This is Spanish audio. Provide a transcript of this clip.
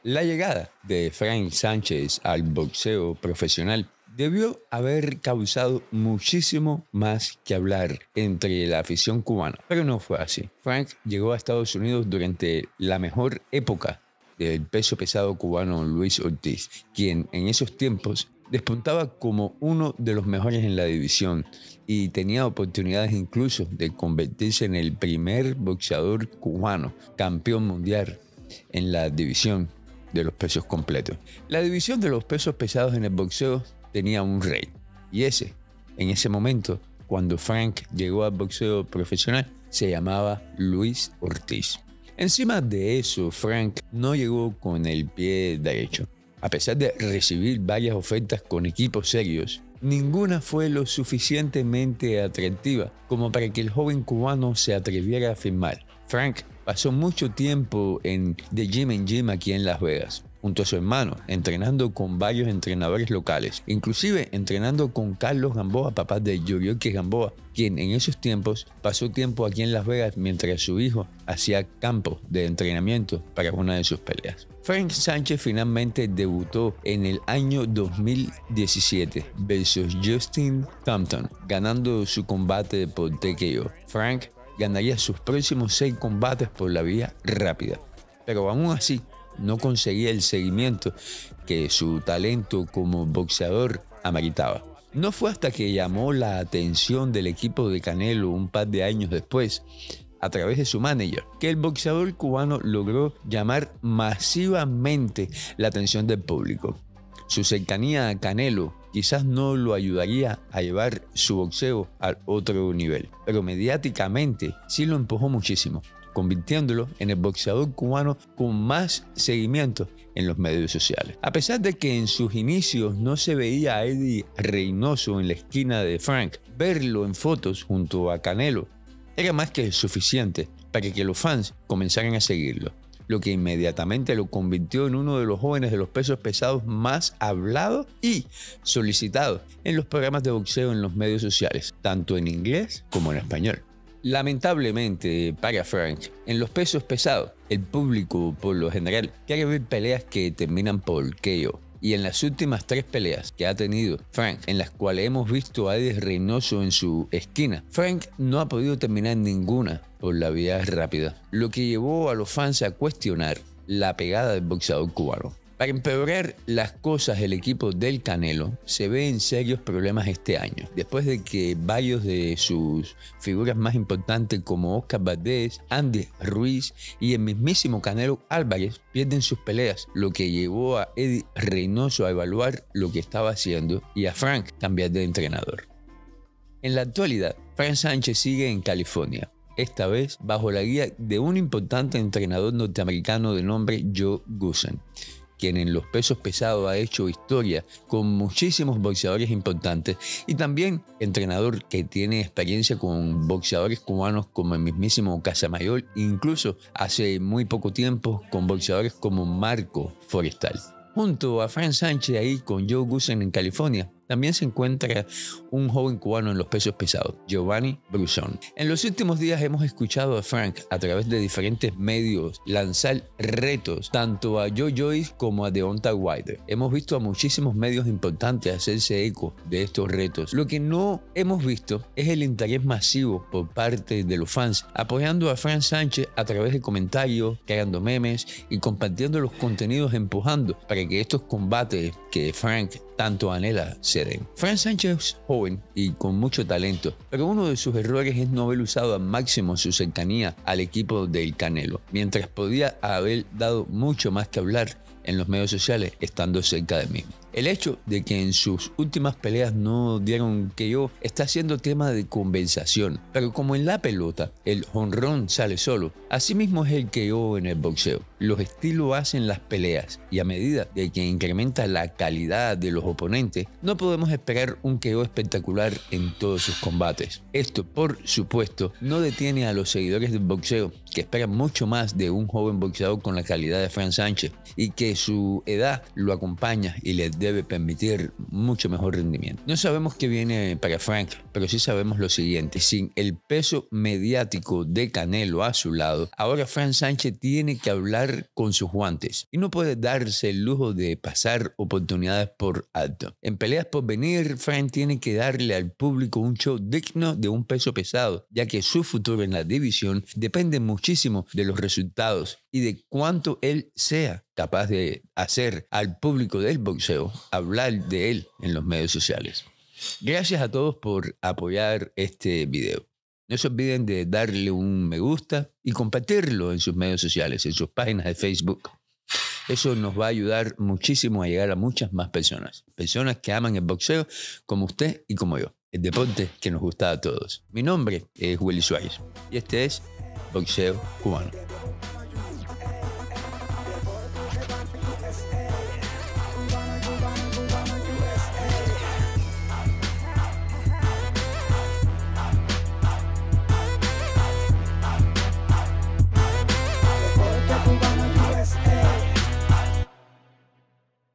La llegada de Frank Sánchez al boxeo profesional debió haber causado muchísimo más que hablar entre la afición cubana, pero no fue así. Frank llegó a Estados Unidos durante la mejor época del peso pesado cubano Luis Ortiz, quien en esos tiempos despuntaba como uno de los mejores en la división y tenía oportunidades incluso de convertirse en el primer boxeador cubano campeón mundial en la división de los pesos completos. La división de los pesos pesados en el boxeo tenía un rey, y en ese momento, cuando Frank llegó al boxeo profesional, se llamaba Luis Ortiz. Encima de eso, Frank no llegó con el pie derecho. A pesar de recibir varias ofertas con equipos serios, ninguna fue lo suficientemente atractiva como para que el joven cubano se atreviera a firmar. Frank pasó mucho tiempo en The Gym and Gym aquí en Las Vegas, junto a su hermano, entrenando con varios entrenadores locales, inclusive entrenando con Carlos Gamboa, papá de Yuriorkis Gamboa, quien en esos tiempos pasó tiempo aquí en Las Vegas mientras su hijo hacía campo de entrenamiento para una de sus peleas. Frank Sánchez finalmente debutó en el año 2017 versus Justin Thompson, ganando su combate por TKO. Frank ganaría sus próximos 6 combates por la vía rápida, pero aún así no conseguía el seguimiento que su talento como boxeador ameritaba. No fue hasta que llamó la atención del equipo de Canelo un par de años después, a través de su manager, que el boxeador cubano logró llamar masivamente la atención del público. Su cercanía a Canelo quizás no lo ayudaría a llevar su boxeo al otro nivel, pero mediáticamente sí lo empujó muchísimo, convirtiéndolo en el boxeador cubano con más seguimiento en los medios sociales. A pesar de que en sus inicios no se veía a Eddie Reynoso en la esquina de Frank, verlo en fotos junto a Canelo era más que suficiente para que los fans comenzaran a seguirlo, lo que inmediatamente lo convirtió en uno de los jóvenes de los pesos pesados más hablados y solicitados en los programas de boxeo en los medios sociales, tanto en inglés como en español. Lamentablemente para Frank, en los pesos pesados, el público por lo general quiere ver peleas que terminan por KO. Y en las últimas 3 peleas que ha tenido Frank, en las cuales hemos visto a Eddie Reynoso en su esquina, Frank no ha podido terminar ninguna por la vía rápida, lo que llevó a los fans a cuestionar la pegada del boxeador cubano. Para empeorar las cosas, el equipo del Canelo se ve en serios problemas este año, después de que varios de sus figuras más importantes como Oscar Valdez, Andy Ruiz y el mismísimo Canelo Álvarez pierden sus peleas, lo que llevó a Eddie Reynoso a evaluar lo que estaba haciendo y a Frank cambiar de entrenador. En la actualidad, Frank Sánchez sigue en California, esta vez bajo la guía de un importante entrenador norteamericano de nombre Joe Goossen, quien en los pesos pesados ha hecho historia con muchísimos boxeadores importantes y también entrenador que tiene experiencia con boxeadores cubanos como el mismísimo Casamayor, incluso hace muy poco tiempo con boxeadores como Marco Forestal. Junto a Frank Sánchez ahí con Joe Goossen en California, también se encuentra un joven cubano en los pesos pesados, Giovanni Brusón. En los últimos días hemos escuchado a Frank a través de diferentes medios lanzar retos tanto a Joe Joyce como a Deontay Wilder. Hemos visto a muchísimos medios importantes hacerse eco de estos retos. Lo que no hemos visto es el interés masivo por parte de los fans apoyando a Frank Sánchez a través de comentarios, creando memes y compartiendo los contenidos, empujando para que estos combates que Frank tanto anhela se den. Frank Sánchez es joven y con mucho talento, pero uno de sus errores es no haber usado al máximo su cercanía al equipo del Canelo, mientras podía haber dado mucho más que hablar en los medios sociales estando cerca del mismo. El hecho de que en sus últimas peleas no dieron KO está siendo tema de conversación, pero como en la pelota el jonrón sale solo, así mismo es el KO en el boxeo. Los estilos hacen las peleas y a medida de que incrementa la calidad de los oponentes, no podemos esperar un KO espectacular en todos sus combates. Esto, por supuesto, no detiene a los seguidores del boxeo, que esperan mucho más de un joven boxeador con la calidad de Frank Sánchez y que que su edad lo acompaña y le debe permitir mucho mejor rendimiento. No sabemos qué viene para Frank, pero sí sabemos lo siguiente: sin el peso mediático de Canelo a su lado, ahora Frank Sánchez tiene que hablar con sus guantes y no puede darse el lujo de pasar oportunidades por alto. En peleas por venir, Frank tiene que darle al público un show digno de un peso pesado, ya que su futuro en la división depende muchísimo de los resultados y de cuánto él sea capaz de hacer al público del boxeo hablar de él en los medios sociales. Gracias a todos por apoyar este video. No se olviden de darle un me gusta y compartirlo en sus medios sociales, en sus páginas de Facebook. Eso nos va a ayudar muchísimo a llegar a muchas más personas. Personas que aman el boxeo como usted y como yo. El deporte que nos gusta a todos. Mi nombre es Willy Suárez y este es Boxeo Cubano.